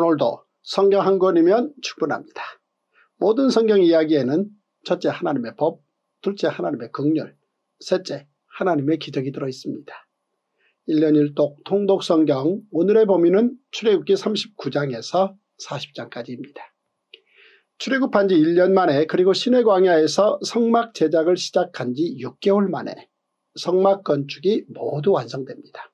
오늘도 성경 한 권이면 충분합니다. 모든 성경 이야기에는 첫째 하나님의 법, 둘째 하나님의 긍휼, 셋째 하나님의 기적이 들어있습니다. 1년 1독 통독 성경 오늘의 범위는 출애굽기 39장에서 40장까지입니다. 출애굽한 지 1년 만에 그리고 시내 광야에서 성막 제작을 시작한 지 6개월 만에 성막 건축이 모두 완성됩니다.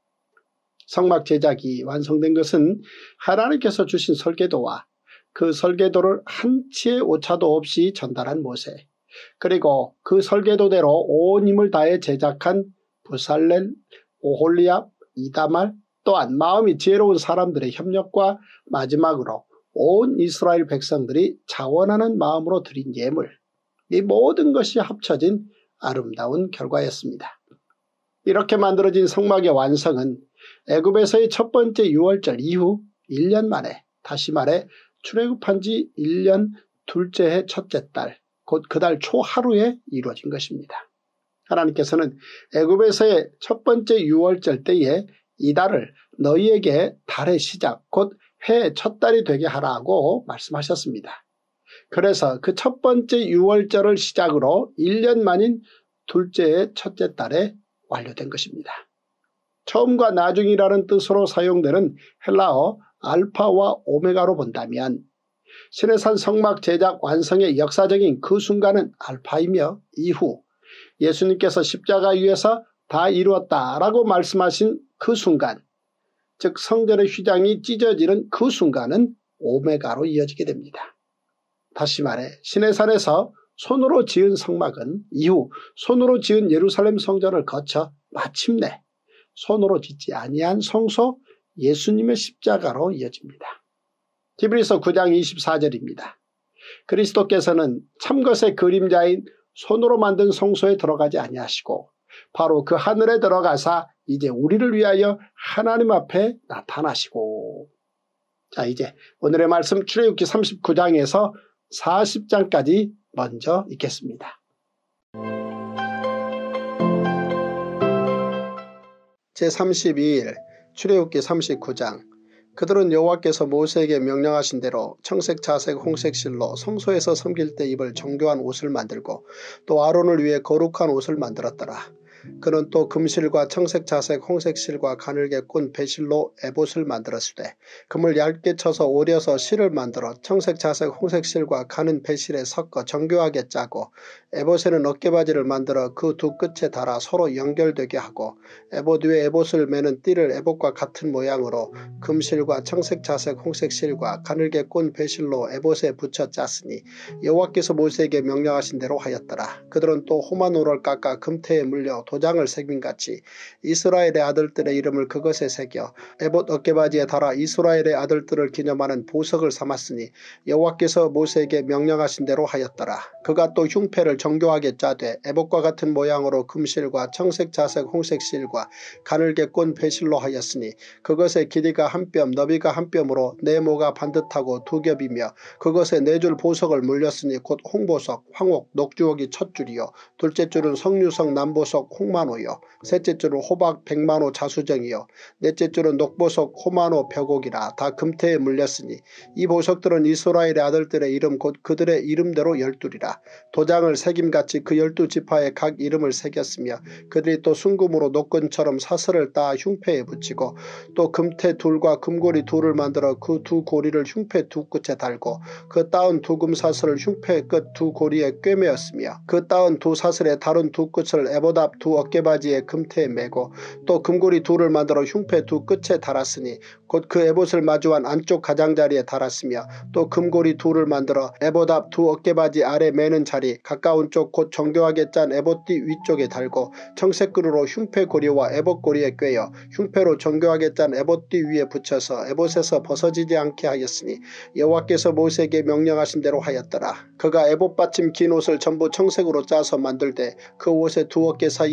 성막 제작이 완성된 것은 하나님께서 주신 설계도와 그 설계도를 한치의 오차도 없이 전달한 모세, 그리고 그 설계도대로 온 힘을 다해 제작한 부살렐, 오홀리압, 이다말, 또한 마음이 지혜로운 사람들의 협력과 마지막으로 온 이스라엘 백성들이 자원하는 마음으로 드린 예물, 이 모든 것이 합쳐진 아름다운 결과였습니다. 이렇게 만들어진 성막의 완성은 애굽에서의 첫 번째 유월절 이후 1년 만에, 다시 말해 출애굽한 지 1년 둘째 해 첫째 달, 곧 그 달 초하루에 이루어진 것입니다. 하나님께서는 애굽에서의 첫 번째 유월절 때에 이 달을 너희에게 달의 시작, 곧 해의 첫 달이 되게 하라고 말씀하셨습니다. 그래서 그 첫 번째 유월절을 시작으로 1년 만인 둘째의 첫째 달에 완료된 것입니다. 처음과 나중이라는 뜻으로 사용되는 헬라어 알파와 오메가로 본다면 시내산 성막 제작 완성의 역사적인 그 순간은 알파이며 이후 예수님께서 십자가 위에서 다 이루었다라고 말씀하신 그 순간, 즉 성전의 휘장이 찢어지는 그 순간은 오메가로 이어지게 됩니다. 다시 말해 시내산에서 손으로 지은 성막은 이후 손으로 지은 예루살렘 성전을 거쳐 마침내 손으로 짓지 아니한 성소 예수님의 십자가로 이어집니다. 히브리서 9장 24절입니다. 그리스도께서는 참것의 그림자인 손으로 만든 성소에 들어가지 아니하시고 바로 그 하늘에 들어가사 이제 우리를 위하여 하나님 앞에 나타나시고. 자, 이제 오늘의 말씀 출애굽기 39장에서 40장까지 먼저 읽겠습니다. 제32일 출애굽기 39장. 그들은 여호와께서 모세에게 명령하신 대로 청색, 자색, 홍색 실로 성소에서 섬길 때 입을 정교한 옷을 만들고 또 아론을 위해 거룩한 옷을 만들었더라. 그는 또 금실과 청색, 자색, 홍색 실과 가늘게 꾼 배실로 에봇을 만들었으되 금을 얇게 쳐서 오려서 실을 만들어 청색, 자색, 홍색 실과 가는 배실에 섞어 정교하게 짜고 에봇에는 어깨바지를 만들어 그 두 끝에 달아 서로 연결되게 하고 에봇 위에 에봇을 매는 띠를 에봇과 같은 모양으로 금실과 청색, 자색, 홍색 실과 가늘게 꾼 배실로 에봇에 붙여 짰으니 여호와께서 모세에게 명령하신 대로 하였더라. 그들은 또 호마노를 깎아 금태에 물려 도장을 새김같이 이스라엘의 아들들의 이름을 그것에 새겨 에봇 어깨바지에 달아 이스라엘의 아들들을 기념하는 보석을 삼았으니 여호와께서 모세에게 명령하신 대로 하였더라. 그가 또 흉패를 정교하게 짜되 에봇과 같은 모양으로 금실과 청색, 자색, 홍색 실과 가늘게 꾼 배실로 하였으니 그것의 길이가 한 뼘, 너비가 한 뼘으로 네모가 반듯하고 두 겹이며 그것에 네 줄 보석을 물렸으니 곧 홍보석, 황옥, 녹주옥이 첫 줄이요 둘째 줄은 석류석, 남보석, 홍만호요 셋째 줄은 호박, 백만호, 자수정이요 넷째 줄은 녹보석, 호만호, 벽옥이라 다 금태에 물렸으니 이 보석들은 이스라엘의 아들들의 이름 곧 그들의 이름대로 12이라. 도장을 새김같이 그 12지파에 각 이름을 새겼으며 그들이 또 순금으로 녹건처럼 사슬을 따 흉패에 붙이고 또 금태 둘과 금고리 둘을 만들어 그 두 고리를 흉패 두 끝에 달고 그 따은 두 금사슬을 흉패 끝 두 고리에 꿰매었으며 그 따은 두 사슬의 다른 두 끝을 에봇 앞 두 어깨바지에 금태에 매고 또 금고리 둘을 만들어 흉패 두 끝에 달았으니 곧 그 에봇을 마주한 안쪽 가장자리에 달았으며 또 금고리 둘을 만들어 에봇 앞 두 어깨바지 아래 매는 자리 가까운 쪽 곧 정교하게 짠 에봇띠 위쪽에 달고 청색끈으로 흉패 고리와 에봇 고리에 꿰어 흉패로 정교하게 짠 에봇띠 위에 붙여서 에봇에서 벗어지지 않게 하였으니 여호와께서 모세에게 명령하신 대로 하였더라. 그가 에봇 받침 긴 옷을 전부 청색으로 짜서 만들되 그 옷의 두 어깨 사이에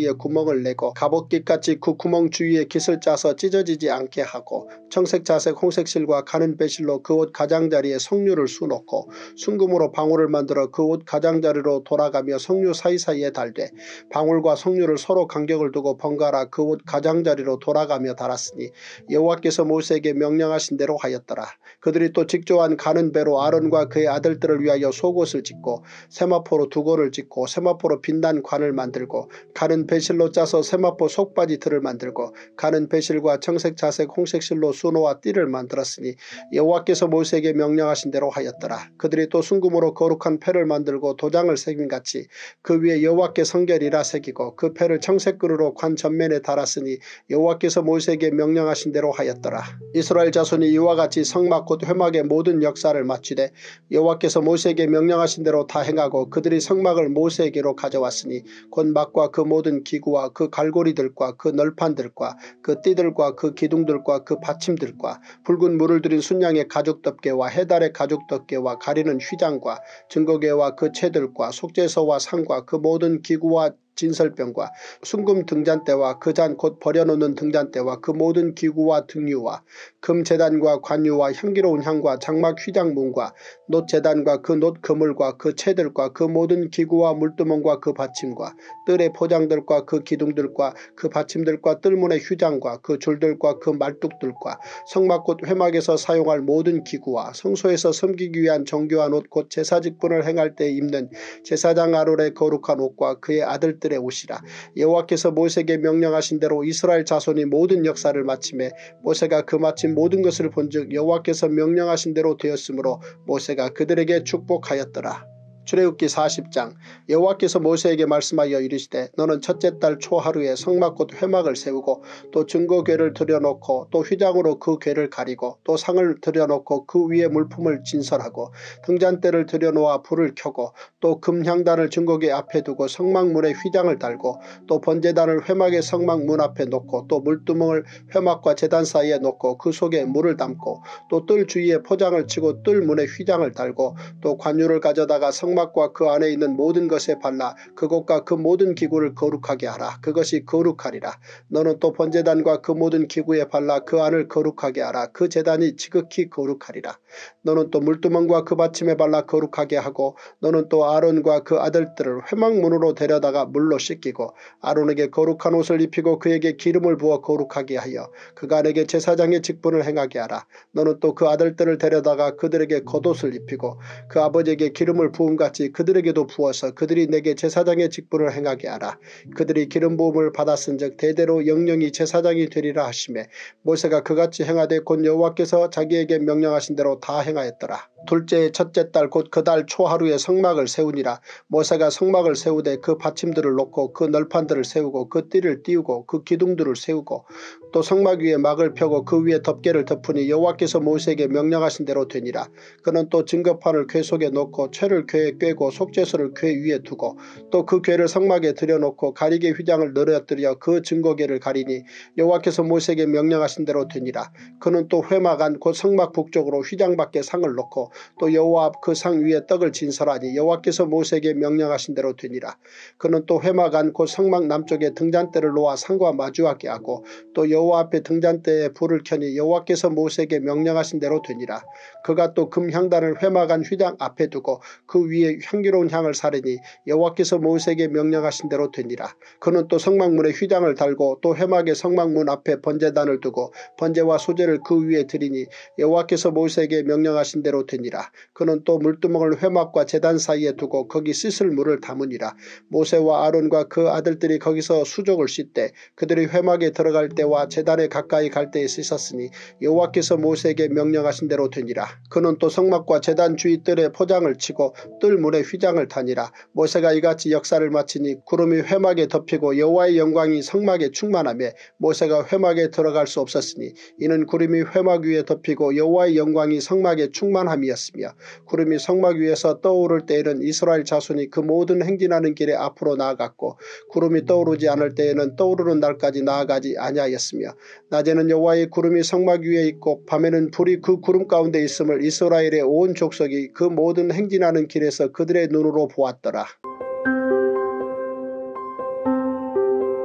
사이에 구멍을 내고 갑옷깃같이 그 구멍 주위에 깃을 짜서 찢어지지 않게 하고 청색자색 홍색실과 가는 배실로 그 옷 가장자리에 석류를 수놓고 순금으로 방울을 만들어 그 옷 가장자리로 돌아가며 석류 사이사이에 달되 방울과 석류를 서로 간격을 두고 번갈아 그 옷 가장자리로 돌아가며 달았으니 여호와께서 모세에게 명령하신 대로 하였더라. 그들이 또 직조한 가는 배로 아론과 그의 아들들을 위하여 속옷을 짓고 세마포로 두고를 짓고 세마포로 빛난 관을 만들고 가는 배실로 짜서 세마포 속바지 틀을 만들고 가는 배실과 청색자색 홍색실로 수노와 띠를 만들었으니 여호와께서 모세에게 명령하신 대로 하였더라. 그들이 또 순금으로 거룩한 패를 만들고 도장을 새김같이 그 위에 여호와께 성결이라 새기고 그 패를 청색그루로 관 전면에 달았으니 여호와께서 모세에게 명령하신 대로 하였더라. 이스라엘 자손이 이와 같이 성막 곧 회막의 모든 역사를 마치되 여호와께서 모세에게 명령하신 대로 다 행하고 그들이 성막을 모세에게로 가져왔으니 곧 막과 그 모든 기구와 그 갈고리들과 그 널판들과 그 띠들과 그 기둥들과 그 받침들과 붉은 물을 들인 순양의 가죽덮개와 해달의 가죽덮개와 가리는 휘장과 증거궤와 그 채들과 속죄서와 상과 그 모든 기구와 진설병과 순금 등잔대와 그 잔 곧 버려놓는 등잔대와 그 모든 기구와 등유와 금제단과 관유와 향기로운 향과 장막 휘장문과 놋제단과 그 놋 그물과 그 채들과 그 모든 기구와 물두멍과 그 받침과 뜰의 포장들과 그 기둥들과 그 받침들과 뜰문의 휘장과 그 줄들과 그 말뚝들과 성막 곧 회막에서 사용할 모든 기구와 성소에서 섬기기 위한 정교한 옷 곧 제사직분을 행할 때 입는 제사장 아론의 거룩한 옷과 그의 아들들의 옷이라. 여호와께서 모세에게 명령하신 대로 이스라엘 자손이 모든 역사를 마침에 모세가 그 마친 모든 것을 본즉 여호와께서 명령하신 대로 되었으므로 모세가 그들에게 축복하였더라. 출애굽기 40장. 여호와께서 모세에게 말씀하여 이르시되 너는 첫째 달 초하루에 성막 곧 회막을 세우고 또 증거궤를 들여놓고 또 휘장으로 그 궤를 가리고 또 상을 들여놓고 그 위에 물품을 진설하고 등잔대를 들여놓아 불을 켜고 또 금향단을 증거궤 앞에 두고 성막문에 휘장을 달고 또 번제단을 회막의 성막문 앞에 놓고 또 물두멍을 회막과 제단 사이에 놓고 그 속에 물을 담고 또 뜰 주위에 포장을 치고 뜰 문에 휘장을 달고 또 관유를 가져다가 성막과 그 안에 있는 모든 것에 발라 그곳과 그 모든 기구를 거룩하게 하라. 그것이 거룩하리라. 너는 또 번제단과 그 모든 기구에 발라 그 안을 거룩하게 하라. 그 제단이 지극히 거룩하리라. 너는 또 물두멍과 그 받침에 발라 거룩하게 하고 너는 또 아론과 그 아들들을 회막문으로 데려다가 물로 씻기고 아론에게 거룩한 옷을 입히고 그에게 기름을 부어 거룩하게 하여 그간에게 제사장의 직분을 행하게 하라. 너는 또 그 아들들을 데려다가 그들에게 겉옷을 입히고 그 아버지에게 기름을 부음같이 그들에게도 부어서 그들이 내게 제사장의 직분을 행하게 하라. 그들이 기름 부음을 받았은즉 대대로 영영이 제사장이 되리라 하시매 모세가 그같이 행하되 곧 여호와께서 자기에게 명령하신 대로 다 행하였더라. 둘째의 첫째 달 곧 그 달 초하루에 성막을 세우니라. 모세가 성막을 세우되 그 받침들을 놓고 그 널판들을 세우고 그 띠를 띄우고 그 기둥들을 세우고 또 성막 위에 막을 펴고 그 위에 덮개를 덮으니 여호와께서 모세에게 명령하신 대로 되니라. 그는 또 증거판을 궤 속에 놓고 채를 궤에 꿰고 속죄소를 궤 위에 두고 또 그 궤를 성막에 들여놓고 가리개 휘장을 늘어뜨려 그 증거궤를 가리니 여호와께서 모세에게 명령하신 대로 되니라. 그는 또 회막 안 곧 성막 북쪽으로 휘장 밖에 상을 놓고 또 여호와 앞 그 상 위에 떡을 진설하니 여호와께서 모세에게 명령하신 대로 되니라. 그는 또 회막 안 곧 성막 남쪽에 등잔대를 놓아 상과 마주하게 하고 또 여호와 앞에 등잔대에 불을 켜니 여호와께서 모세에게 명령하신 대로 되니라. 그가 또 금향단을 회막 안 휘장 앞에 두고 그 위에 향기로운 향을 사르니 여호와께서 모세에게 명령하신 대로 되니라. 그는 또 성막문에 휘장을 달고 또 회막의 성막문 앞에 번제단을 두고 번제와 소제를 그 위에 드리니 여호와께서 모세에게 명령하신 대로 되니라. 그는 또 물두멍을 회막과 제단 사이에 두고 거기 씻을 물을 담으니라. 모세와 아론과 그 아들들이 거기서 수족을 씻되 그들이 회막에 들어갈 때와 제단에 가까이 갈 때에 씻었으니 여호와께서 모세에게 명령하신 대로 되니라. 그는 또 성막과 제단 주위 뜰에 포장을 치고 뜰 문에 휘장을 다니라. 모세가 이같이 역사를 마치니 구름이 회막에 덮이고 여호와의 영광이 성막에 충만하며 모세가 회막에 들어갈 수 없었으니 이는 구름이 회막 위에 덮이고 여호와의 영광이 성막에 충만함이었으며 구름이 성막 위에서 떠오를 때에는 이스라엘 자손이 그 모든 행진하는 길에 앞으로 나아갔고 구름이 떠오르지 않을 때에는 떠오르는 날까지 나아가지 아니하였으며 낮에는 여호와의 구름이 성막 위에 있고 밤에는 불이 그 구름 가운데 있음을 이스라엘의 온 족속이 그 모든 행진하는 길에서 그들의 눈으로 보았더라.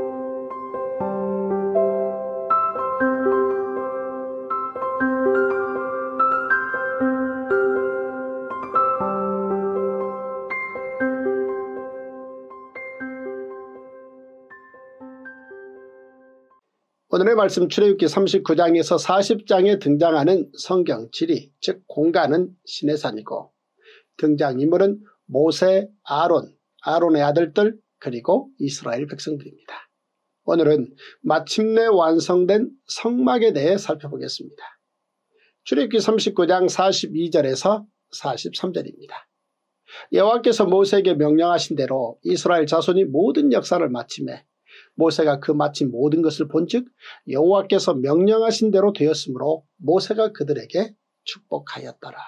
오늘의 말씀 출애굽기 39장에서 40장에 등장하는 성경 지리, 즉 공간은 시내산이고 등장인물은 모세, 아론의 아들들 그리고 이스라엘 백성들입니다. 오늘은 마침내 완성된 성막에 대해 살펴보겠습니다. 출애굽기 39장 42절에서 43절입니다. 여호와께서 모세에게 명령하신 대로 이스라엘 자손이 모든 역사를 마침에 모세가 그 마친 모든 것을 본즉 여호와께서 명령하신 대로 되었으므로 모세가 그들에게 축복하였더라.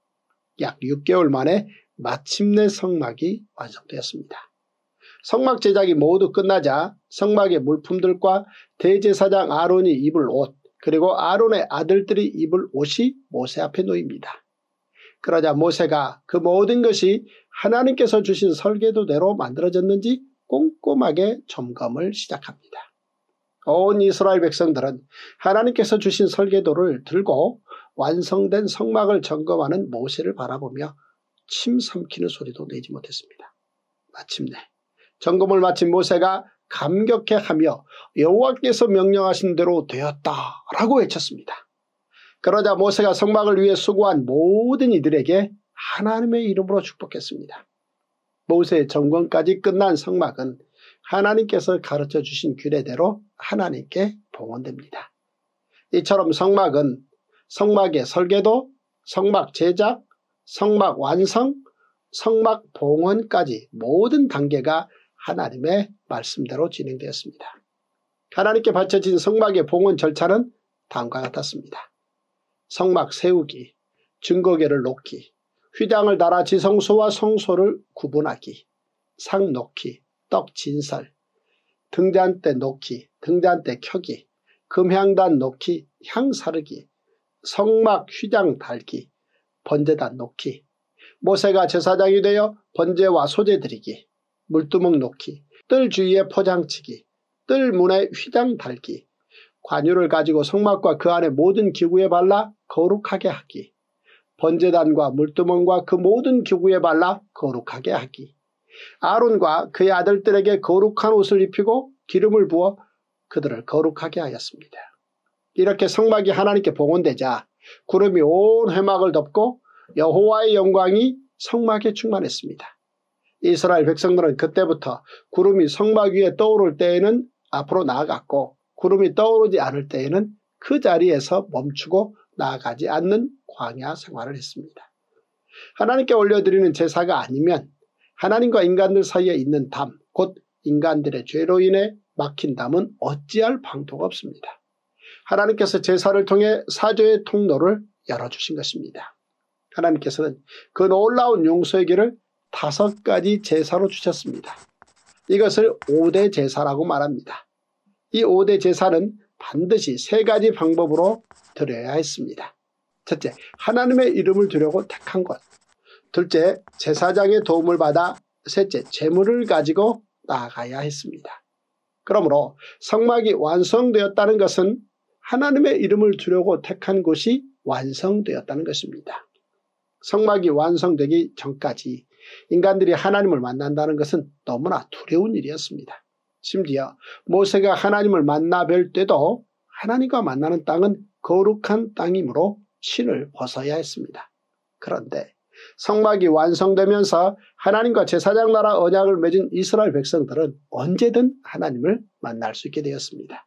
약 6개월 만에 마침내 성막이 완성되었습니다. 성막 제작이 모두 끝나자 성막의 물품들과 대제사장 아론이 입을 옷 그리고 아론의 아들들이 입을 옷이 모세 앞에 놓입니다. 그러자 모세가 그 모든 것이 하나님께서 주신 설계도대로 만들어졌는지 꼼꼼하게 점검을 시작합니다. 온 이스라엘 백성들은 하나님께서 주신 설계도를 들고 완성된 성막을 점검하는 모세를 바라보며 침 삼키는 소리도 내지 못했습니다. 마침내 점검을 마친 모세가 감격해하며 여호와께서 명령하신 대로 되었다라고 외쳤습니다. 그러자 모세가 성막을 위해 수고한 모든 이들에게 하나님의 이름으로 축복했습니다. 모세의 점검까지 끝난 성막은 하나님께서 가르쳐 주신 규례대로 하나님께 봉헌됩니다. 이처럼 성막은 성막의 설계도, 성막 제작, 성막 완성, 성막 봉헌까지 모든 단계가 하나님의 말씀대로 진행되었습니다. 하나님께 바쳐진 성막의 봉헌 절차는 다음과 같았습니다. 성막 세우기, 증거계를 놓기, 휘장을 달아 지성소와 성소를 구분하기, 상 놓기, 떡 진설, 등잔대 놓기, 등잔대 켜기, 금향단 놓기, 향 사르기, 성막 휘장 달기, 번제단 놓기, 모세가 제사장이 되어 번제와 소제 드리기, 물두멍 놓기, 뜰 주위에 포장치기, 뜰 문에 휘장 달기, 관유를 가지고 성막과 그 안에 모든 기구에 발라 거룩하게 하기, 번제단과 물두멍과 그 모든 기구에 발라 거룩하게 하기, 아론과 그의 아들들에게 거룩한 옷을 입히고 기름을 부어 그들을 거룩하게 하였습니다. 이렇게 성막이 하나님께 봉헌되자 구름이 온 회막을 덮고 여호와의 영광이 성막에 충만했습니다. 이스라엘 백성들은 그때부터 구름이 성막 위에 떠오를 때에는 앞으로 나아갔고 구름이 떠오르지 않을 때에는 그 자리에서 멈추고 나아가지 않는 광야 생활을 했습니다. 하나님께 올려드리는 제사가 아니면 하나님과 인간들 사이에 있는 담, 곧 인간들의 죄로 인해 막힌 담은 어찌할 방도가 없습니다. 하나님께서 제사를 통해 사죄의 통로를 열어주신 것입니다. 하나님께서는 그 놀라운 용서의 길을 5가지 제사로 주셨습니다. 이것을 5대 제사라고 말합니다. 이 5대 제사는 반드시 3가지 방법으로 드려야 했습니다. 첫째, 하나님의 이름을 두려고 택한 것. 둘째, 제사장의 도움을 받아 셋째, 제물을 가지고 나아가야 했습니다. 그러므로 성막이 완성되었다는 것은 하나님의 이름을 두려고 택한 곳이 완성되었다는 것입니다. 성막이 완성되기 전까지 인간들이 하나님을 만난다는 것은 너무나 두려운 일이었습니다. 심지어 모세가 하나님을 만나 뵐 때도 하나님과 만나는 땅은 거룩한 땅이므로 신을 벗어야 했습니다. 그런데 성막이 완성되면서 하나님과 제사장 나라 언약을 맺은 이스라엘 백성들은 언제든 하나님을 만날 수 있게 되었습니다.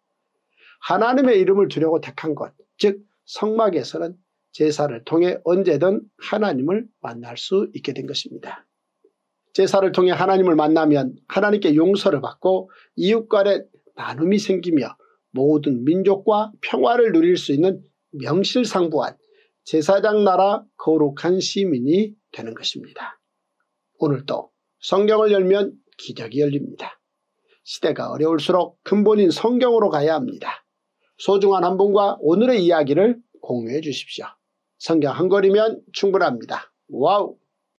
하나님의 이름을 두려고 택한 것, 즉 성막에서는 제사를 통해 언제든 하나님을 만날 수 있게 된 것입니다. 제사를 통해 하나님을 만나면 하나님께 용서를 받고 이웃 간에 나눔이 생기며 모든 민족과 평화를 누릴 수 있는 명실상부한 제사장 나라 거룩한 시민이 되는 것입니다. 오늘도 성경을 열면 기적이 열립니다. 시대가 어려울수록 근본인 성경으로 가야 합니다. 소중한 한 분과 오늘의 이야기를 공유해 주십시오. 성경 한 권이면 충분합니다. 와우!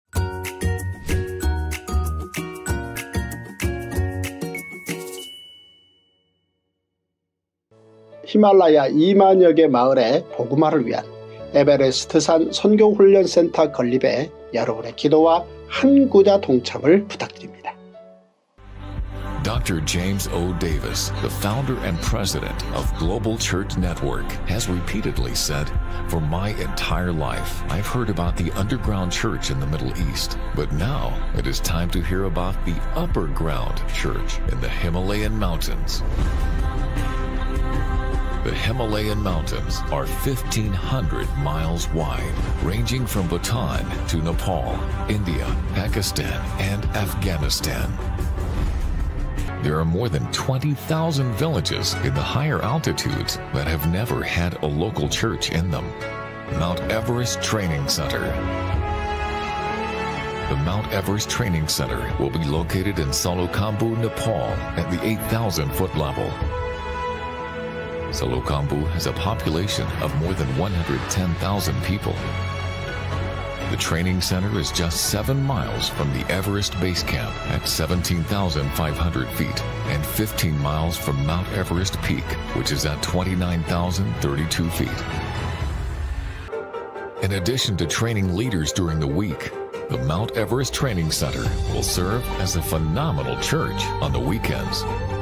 히말라야 2만여 개 마을의 복음화를 위한 에베레스트산 선교훈련센터 건립에 여러분의 기도와 한 구자 동참을 부탁드립니다. Dr. James O. Davis, the founder and president of Global Church Network, has repeatedly said, "For my entire life, I've heard about the underground church in the Middle East, but now it is time to hear about the upper ground church in the Himalayan mountains." The Himalayan mountains are 1,500 miles wide, ranging from Bhutan to Nepal, India, Pakistan, and Afghanistan. There are more than 20,000 villages in the higher altitudes that have never had a local church in them. Mount Everest Training Center. The Mount Everest Training Center will be located in Salokhambu, Nepal at the 8,000-foot level. Salokhambu has a population of more than 110,000 people. The training center is just 7 miles from the Everest Base Camp at 17,500 feet and 15 miles from Mount Everest Peak, which is at 29,032 feet. In addition to training leaders during the week, the Mount Everest Training Center will serve as a phenomenal church on the weekends.